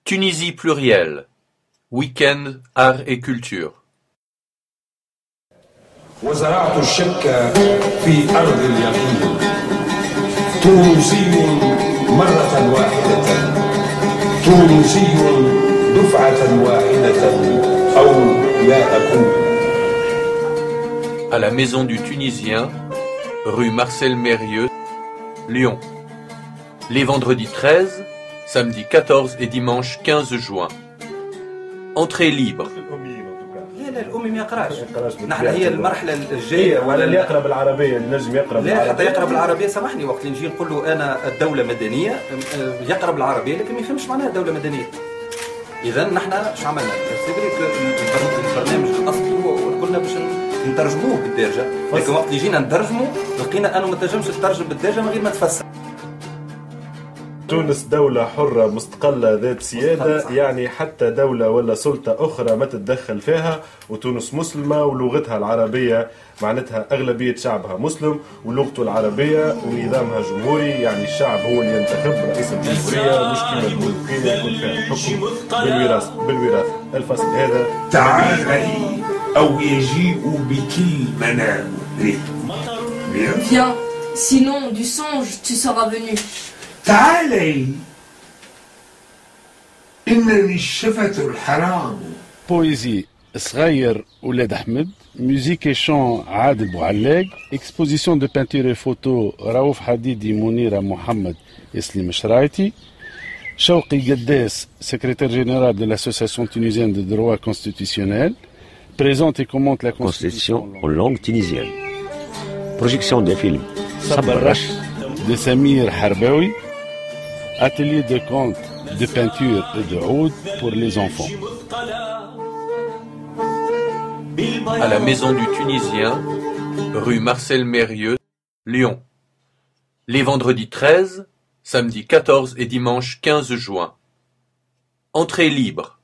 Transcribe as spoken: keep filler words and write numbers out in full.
Tunisie plurielle, week-end art et culture. وزرعت الشك في أرض اليقين تونسي مرة واحدة تونسي دفعة واحدة أو لا أكون. À la maison du Tunisien, rue Marcel Mérieux, Lyon. Les vendredis treize, samedi quatorze et dimanche quinze juin. Entrée libre. لا لا الامي ما يقراش. نحن هي المرحله الجايه ولا اللي يقرا بالعربيه اللي نجم يقرا بالعربيه. لا حتى يقرا بالعربيه سامحني وقت اللي نجي نقول له انا الدوله مدنيه يقرا بالعربيه لكن ما يفهمش معناها الدوله مدنيه. اذا نحن اش عملنا؟ البرنامج الاصلي قلنا باش نترجموه بالدارجه لكن وقت اللي جينا نترجمه لقينا انه ما تنجمش تترجم بالدارجه من غير ما تفسر. تونس دولة حرة مستقلة ذات سيادة، يعني حتى دولة ولا سلطة أخرى ما تتدخل فيها، وتونس مسلمة ولغتها العربية معناتها أغلبية شعبها مسلم ولغته العربية ونظامها جمهوري، يعني الشعب هو اللي ينتخب رئيس الجمهورية مش كما الملوكية يكون فيها الحكم بالوراثة بالوراثة. الفصل هذا تعالي أو يجيء بكل منامه. Viens, sinon du songe tu seras venu. تعالي إنني الشفة الحرام. بويزي صغير ولاد أحمد، ميوزيك et chant عادل بوعلاق، exposition de peinture et photo رؤوف حديدي منيرة محمد إسلام شرايتي، شوقي قداس secrétaire général de l'association tunisienne de droit constitutionnel, présente et commente la constitution en langue tunisienne. Projection des films Sabar Rash de Samir Harbaoui, atelier de conte, de peinture et de oud pour les enfants. À la maison du Tunisien, rue Marcel Mérieux, Lyon. Les vendredis treize, samedi quatorze et dimanche quinze juin. Entrée libre.